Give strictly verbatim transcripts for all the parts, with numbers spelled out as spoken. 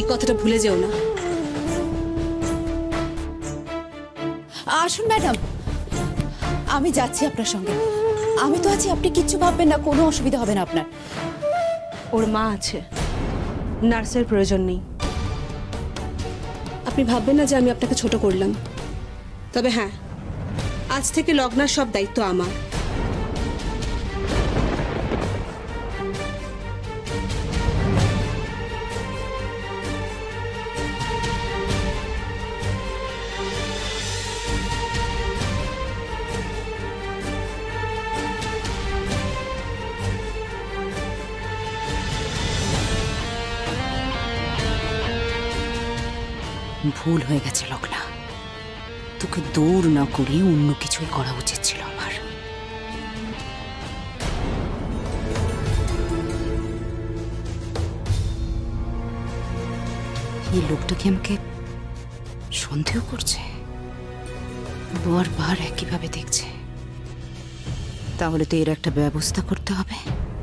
এই কথাটা ভুলে যেও না। আসুন ম্যাডাম, আমি যাচ্ছি আপনার সঙ্গে। আমি তো আছি, আপনি কিচ্ছু ভাববেন না, কোনো অসুবিধা হবে না আপনার। ওর মা আছে, নার্সের প্রয়োজন নেই। আপনি ভাববেন না যে আমি আপনাকে ছোট করলাম। তবে হ্যাঁ, আজ থেকে লগ্নার সব দায়িত্ব আমার। ভুল হয়ে গেছে লগ্না, তোকে দৌড় না করে অন্য কিছুই করা উচিত ছিল আমার। এই লোকটা কি আমাকে সন্দেহ করছে? বারবার একইভাবে দেখছে, তাহলে তো এর একটা ব্যবস্থা করতে হবে।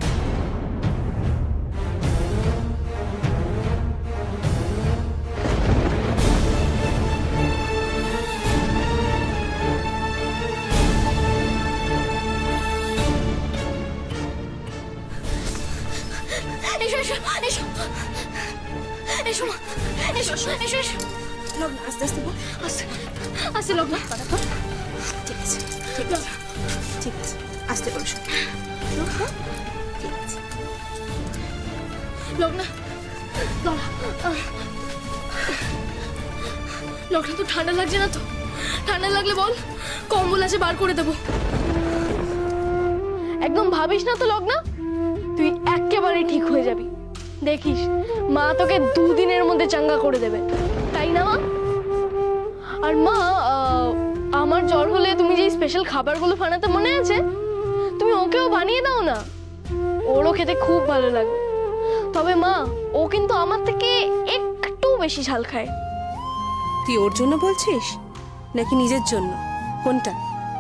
আস্তে আস্তে আস্তে আস্তে লগ্না, ঠিক আছে ঠিক আছে ঠিক আছে, আস্তে বলো ঠিক আছে লগ্না। লগ্না তো ঠান্ডা লাগছে না তো? ঠান্ডা লাগলে বল, কম্বল আছে বার করে দেবো। একদম ভাবিস না তো লগ্না, তুই একেবারে ঠিক হয়ে যাবি। দেখিস মা তোকে দুদিনের মধ্যে চাঙ্গা করে দেবে, তাই না মা? আর মা, আমার জ্বর হলে তুমি যে স্পেশাল খাবারগুলো বানাতে মনে আছে, তুমি ওকেও বানিয়ে দাও না, ওরও খেতে খুব ভালো লাগে। তবে মা, ও কিন্তু আমার থেকে একটু বেশি ঝাল খায়। তুই ওর জন্য বলছিস নাকি নিজের জন্য, কোনটা?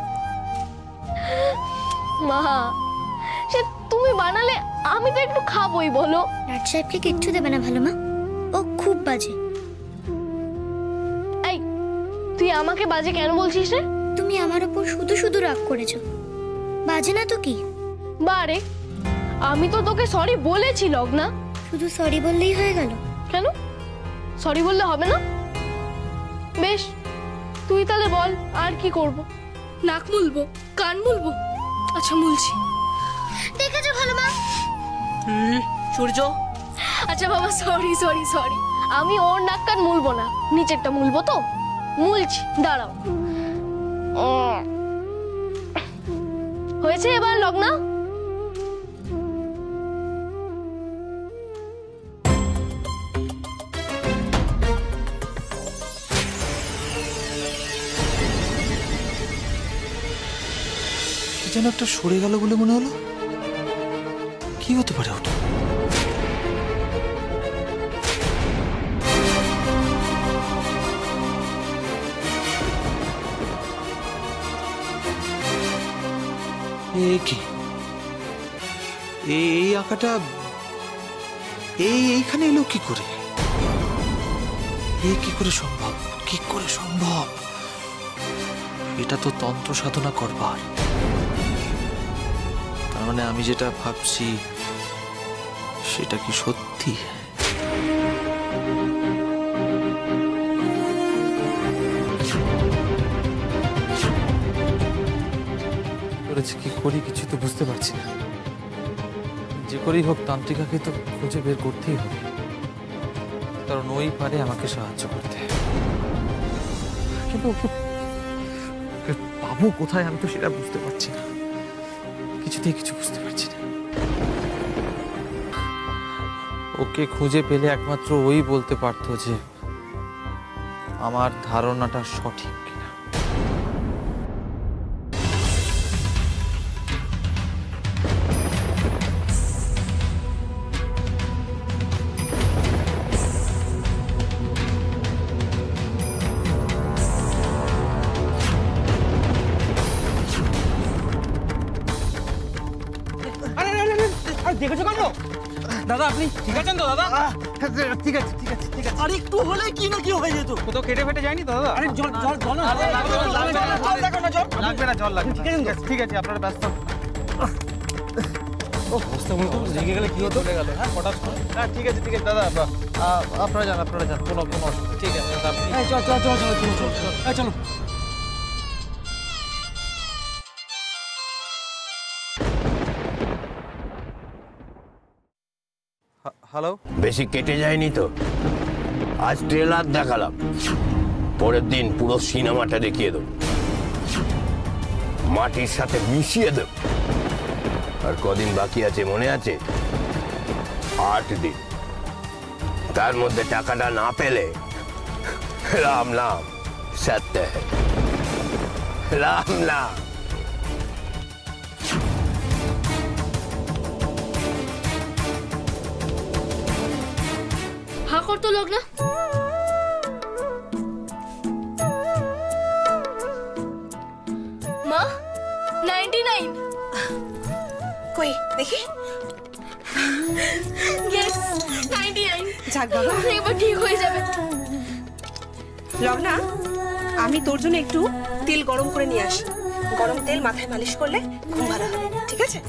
মা, সে তুমি বানালে আমি তো একটু খাবোই, বলো। রাজ সাহেবকে কিচ্ছু দেবে না ভালো মা, ও খুব বাজে। এই, তুই আমাকে বাজে কেন বলছিস রে? তুমি আমার উপর শুধু শুধু রাগ করেছো, বাজে না তো কি? বারে, আমি তো তোকে সরি বলেছি লগ্না। শুধু সরি বললেই হয়ে গেল? কেন সরি বললে হবে না? বেশ, তুই তাহলে বল আর কি করব? নাক মুলবো, কান মুলবো? আচ্ছা মুলছি। দেখেছো ভালো মা? হুম, সূর্য। আচ্ছা বাবা, সরি সরি সরি, আমি ওর নাক কান মুলবো না, নিচেরটা মুলবো। তো মুলছি, দাঁড়াও। হয়েছে এবার লগ্না? যেন একটা সরে গেল বলে মনে হলো। কি হতে পারে ওটা? কি এই আঁকাটা এই এইখানে এলো কি করে? এই কি করে সম্ভব? কি করে সম্ভব? এটা তো তন্ত্র সাধনা করবার। তার মানে আমি যেটা ভাবছি সেটা কি সত্যি? করেছি কি করি কিছু তো বুঝতে পারছি না। যে করেই হোক তান্ত্রিকাকে তো খুঁজে বের করতেই হবে, কারণ ওই পারে আমাকে সাহায্য করতে। কিন্তু ওকে পাবো কোথায় আমি তো সেটা বুঝতে পারছি না, কিছুতেই কিছু বুঝতে পারছি না। ওকে খুঁজে পেলে একমাত্র ওই বলতে পারতো যে আমার ধারণাটা সঠিক কিনা। দেখেছো কেন? দাদা আপনি ঠিক আছেন তো দাদা? ঠিক আছে ঠিক আছে ঠিক আছে। আর একটু হলে কি না কি হয়ে যেত। কোথাও কেটে ফেটে যায়নি তো দাদা? আরে জল জল জল না, লাগবে না, জল লাগবে না, জল দেখো না, জল লাগবে না, জল লাগবে না। ঠিক আছে তো? ঠিক আছে, আপনারা ব্যস্ত। অবস্থা মনে করো রেগে গেলে কি হতো? চলে গেল, হ্যাঁ হঠাৎ করে। হ্যাঁ ঠিক আছে ঠিক আছে দাদা, আ- আ- আপনারা যান আপনারা যান, কোনো কোনো অসুবিধা ঠিক আছে দাদা আপনি। এই চল চল চল চল চল চল চল এই চলো। হ্যালো, বেশি কেটে যায়নি তো? আজ ট্রেলার দেখালাম, পরের দিন পুরো সিনেমাটা দেখিয়ে দেব, মাটির সাথে মিশিয়ে দেব। আর কদিন বাকি আছে মনে আছে? আট দিন। তার মধ্যে টাকাটা না পেলে রাম নাম সত্য হ্যায়, রাম নাম। হা করতো লোক না। মা নাইনটি নাইন। কই দেখি। Yes ninety nine. যাক বাবা। এবার ঠিক হয়ে যাবে। লগ্না, আমি তোর জন্য একটু তেল গরম করে নিয়ে আসি। গরম তেল মাথায় মালিশ করলে ঘুম ভালো হবে, ঠিক আছে?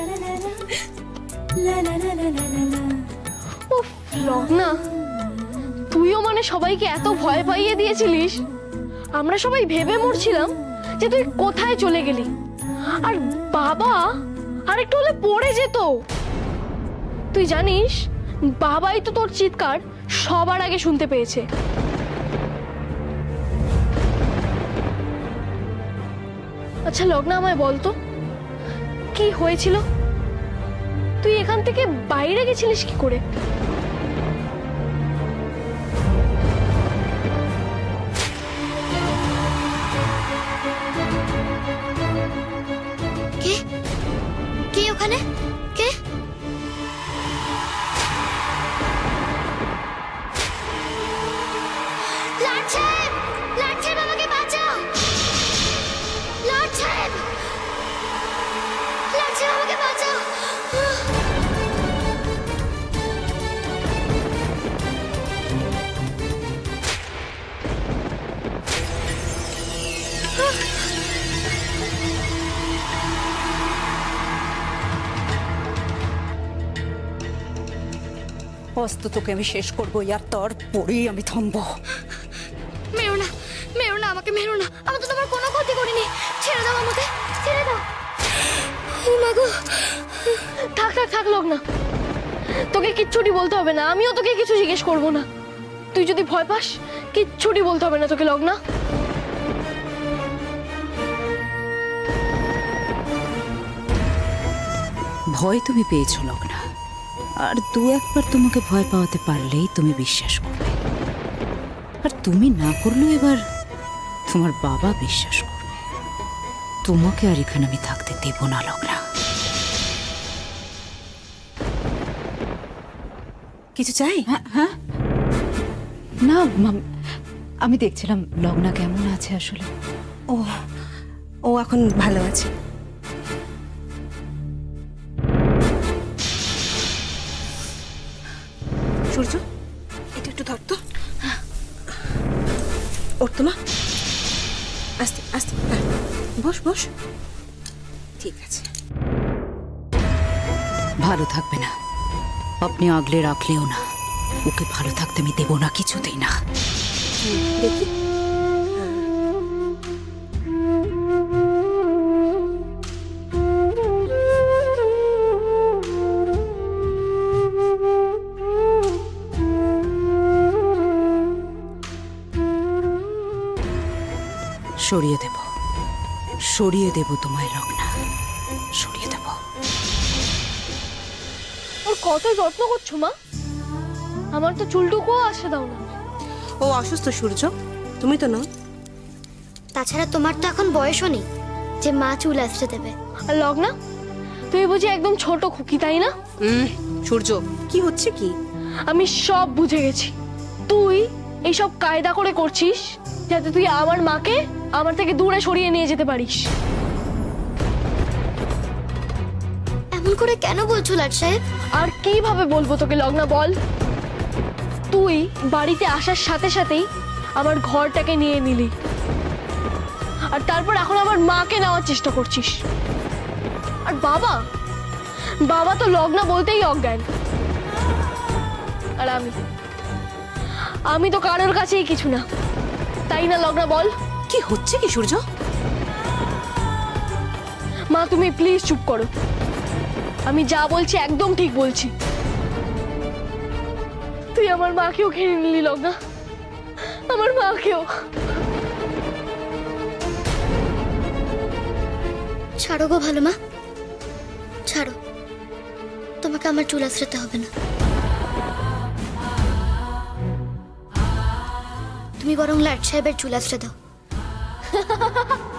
উফ লগ্না, তুইও মানে সবাইকে এত ভয় পাইয়ে দিয়েছিলিস, আমরা সবাই ভেবে মরছিলাম যে তুই কোথায় চলে গেলি। আর বাবা আর একটু হলে পড়ে যেত। তুই জানিস বাবাই তো তোর চিৎকার সবার আগে শুনতে পেয়েছে। আচ্ছা লগ্না, আমায় বলতো কি হয়েছিল? তুই এখান থেকে বাইরে গেছিলিস কি করে? কে কে ওখানে? কে? লর্ড সাহেব, লর্ড সাহেব আমাকে বাঁচাও। লর্ড সাহেব, লর্ড সাহেব আমাকে বাঁচাও। অস্ত তোকে আমি শেষ করবো, আর তোর পরেই আমি থামবো। মেরো না, মেরো না, আমাকে মেরো না। আমি তো তোমার কোনো ক্ষতি করিনি। ছেড়ে দাও আমাকে, ছেড়ে দাও। ও মা গো। থাক থাক থাক লগ্না, তোকে কিচ্ছুটি বলতে হবে না, আমিও তোকে কিছু জিজ্ঞেস করবো না। তুই যদি ভয় পাস কিচ্ছুটি বলতে হবে না তোকে লগ্না। ভয় তুমি পেয়েছো লগ্না, আর দু একবার তোমাকে ভয় পাওয়াতে পারলেই তুমি বিশ্বাস করবে। আর তুমি না করলেও এবার তোমার বাবা বিশ্বাস করবে। তোমাকে আর এখানে আমি থাকতে দেব না লগ্না। কিছু চাই? হ্যাঁ হ্যাঁ না মাম- আমি দেখছিলাম লগ্না কেমন আছে আসলে। ও ও এখন ভালো আছে। সূর্য, এটা একটু ধর তো। ওর তো মা, আস্তে আস্তে, হ্যাঁ বস বস, ঠিক আছে। ভালো থাকবে না, আপনি আগলে রাখলেও না। ওকে ভালো থাকতে আমি দেব না, কিছুতেই না। দেখি, সরিয়ে দেব, সরিয়ে দেব তোমায় লগ্না, সরিয়ে দেব। ওর কত যত্ন করছো মা, আমার তো চুলটুকুও আসে দাও না। ও অসুস্থ সূর্য, তুমি তো নাও। তাছাড়া তোমার তো এখন বয়সও নেই যে মা চুল আসতে দেবে। আর লগ্না, তুই বুঝি একদম ছোট খুকি তাই না? হুম, সূর্য কি হচ্ছে কি? আমি সব বুঝে গেছি। তুই এইসব কায়দা করে করছিস যাতে তুই আমার মাকে আমার থেকে দূরে সরিয়ে নিয়ে যেতে পারিস। এমন এমন করে কেন বলছো লাট সাহেব? আর কিভাবে বলবো তোকে লগ্না বল? তুই বাড়িতে আসার সাথে সাথেই আমার ঘরটাকে নিয়ে নিলি, আর তারপর এখন আমার মাকে নেওয়ার চেষ্টা করছিস। আর বাবা বাবা তো লগ্না বলতেই অজ্ঞান। আর আমি আমি তো কারোর কাছেই কিছু না, তাই না লগ্না বল? কি হচ্ছে কি সূর্য? মা তুমি প্লিজ চুপ করো, আমি যা বলছি একদম ঠিক বলছি। তুই আমার মাকেও ঘিরে নিলি লগ্না, আমার মাকেও। ছাড়ো গো ভালো মা, ছাড়ো, তোমাকে আমার চুল আঁচড়াতে হবে না। তুমি বরং লাট সাহেবের চুল আঁচড়ে দাও।